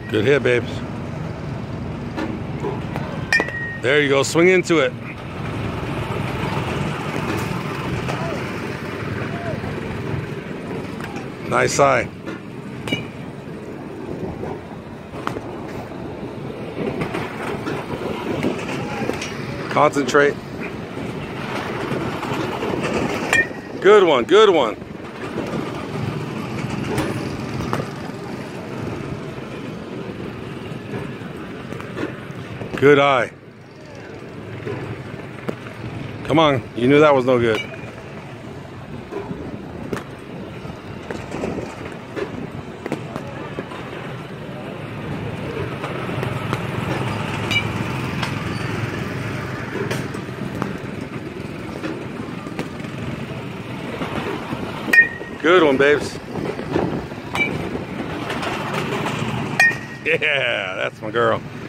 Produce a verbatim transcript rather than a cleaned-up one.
Good hit, babes. There you go. Swing into it. Nice eye. Concentrate. Good one, good one. Good eye. Come on, you knew that was no good. Good one, babes. Yeah, that's my girl.